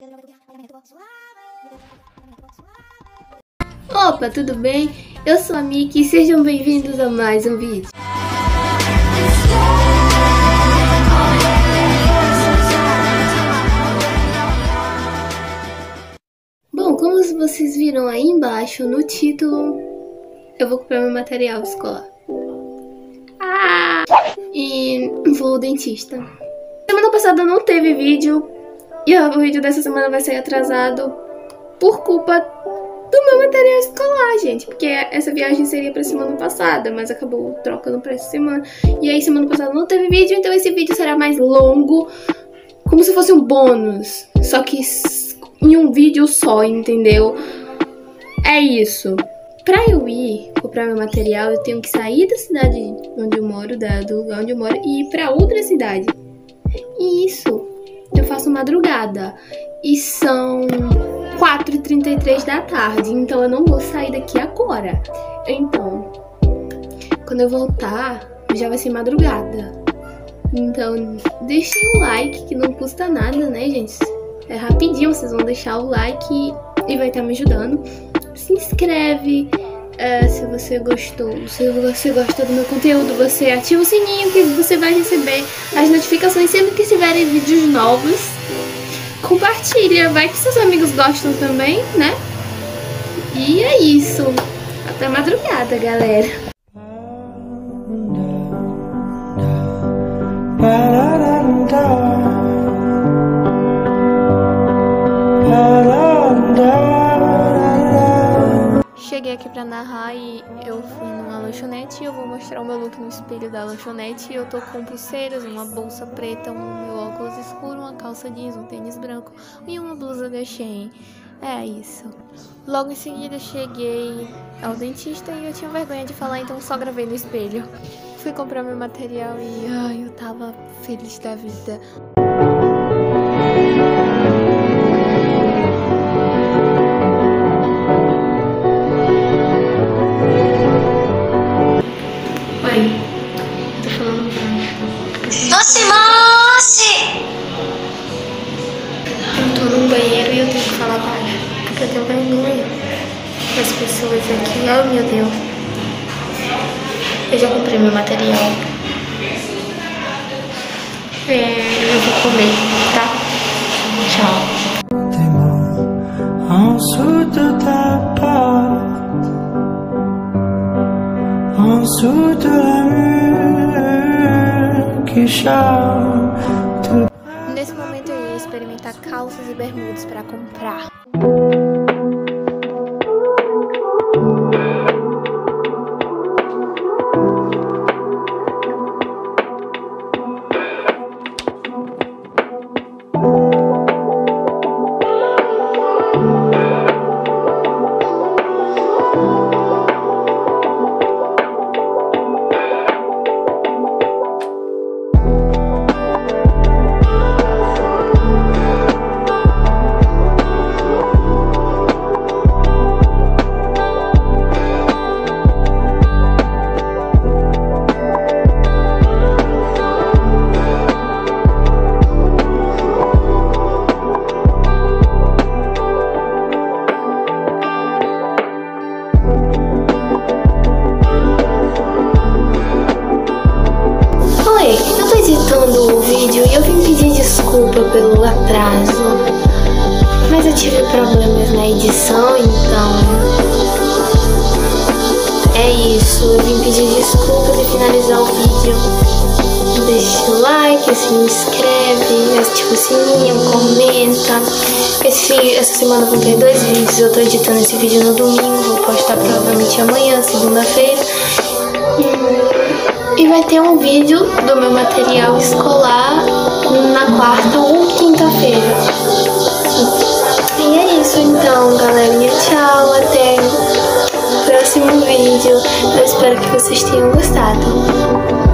Opa, tudo bem? Eu sou a Miki e sejam bem-vindos a mais um vídeo. Bom, como vocês viram aí embaixo no título, eu vou comprar meu material escolar. E vou ao dentista. Semana passada não teve vídeo e o vídeo dessa semana vai sair atrasado por culpa do meu material escolar, gente. Porque essa viagem seria pra semana passada, mas acabou trocando pra essa semana. E aí semana passada não teve vídeo, então esse vídeo será mais longo, como se fosse um bônus, só que em um vídeo só, entendeu? É isso. Pra eu ir comprar meu material, eu tenho que sair da cidade onde eu moro, do lugar onde eu moro, e ir pra outra cidade. E isso eu faço madrugada. E são 4h33 da tarde, então eu não vou sair daqui agora. Então, quando eu voltar, já vai ser madrugada. Então, deixem o like, que não custa nada, né, gente? É rapidinho, vocês vão deixar o like e vai estar me ajudando. Se inscreve se você gostou. Se você gosta do meu conteúdo, você ativa o sininho que você vai receber as notificações sempre que tiverem vídeos novos. Compartilha, vai que seus amigos gostam também, né? E é isso. Até madrugada, galera. Cheguei aqui pra narrar e eu fui numa lanchonete e eu vou mostrar o meu look no espelho da lanchonete. Eu tô com pulseiras, uma bolsa preta, meu óculos escuro, uma calça jeans, um tênis branco e uma blusa da Shein. É isso. Logo em seguida cheguei ao dentista e eu tinha vergonha de falar, então só gravei no espelho. Fui comprar meu material e eu tava feliz da vida. Eu tô no banheiro e eu tenho que falar baixo, porque eu tenho vergonha das pessoas aqui. Oh, meu Deus. Eu já comprei meu material. Eu vou comer, tá? Tchau. Nesse momento eu ia experimentar calças e bermudas para comprar. O vídeo e eu vim pedir desculpa pelo atraso, mas eu tive problemas na edição, então é isso. Eu vim pedir desculpas e finalizar o vídeo. Deixa o like, se inscreve, ativa o sininho, comenta. Essa semana vão ter 2 vídeos. Eu tô editando esse vídeo no domingo, vou postar provavelmente amanhã, segunda-feira. E vai ter um vídeo do meu material escolar na quarta ou quinta-feira. E é isso então, galerinha. Tchau, até o próximo vídeo. Eu espero que vocês tenham gostado.